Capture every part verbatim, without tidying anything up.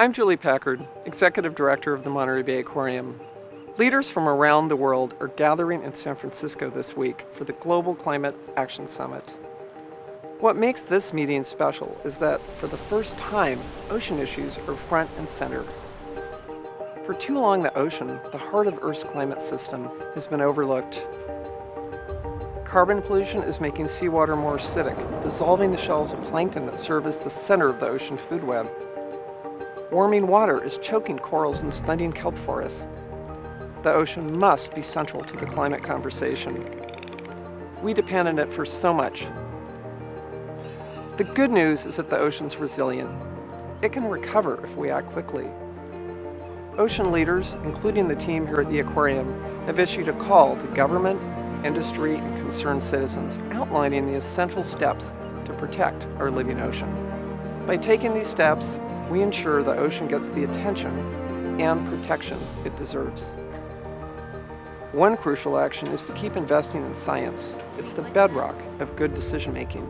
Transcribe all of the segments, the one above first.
I'm Julie Packard, Executive Director of the Monterey Bay Aquarium. Leaders from around the world are gathering in San Francisco this week for the Global Climate Action Summit. What makes this meeting special is that, for the first time, ocean issues are front and center. For too long, the ocean, the heart of Earth's climate system, has been overlooked. Carbon pollution is making seawater more acidic, dissolving the shells of plankton that serve as the center of the ocean food web. Warming water is choking corals and stunting kelp forests. The ocean must be central to the climate conversation. We depend on it for so much. The good news is that the ocean's resilient. It can recover if we act quickly. Ocean leaders, including the team here at the aquarium, have issued a call to government, industry, and concerned citizens outlining the essential steps to protect our living ocean. By taking these steps, we ensure the ocean gets the attention and protection it deserves. One crucial action is to keep investing in science. It's the bedrock of good decision-making.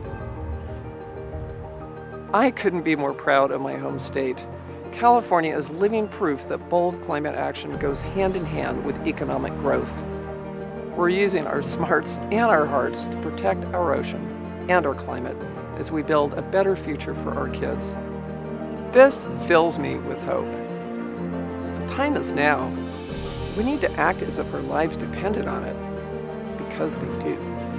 I couldn't be more proud of my home state. California is living proof that bold climate action goes hand in hand with economic growth. We're using our smarts and our hearts to protect our ocean and our climate as we build a better future for our kids. This fills me with hope. The time is now. We need to act as if our lives depended on it, because they do.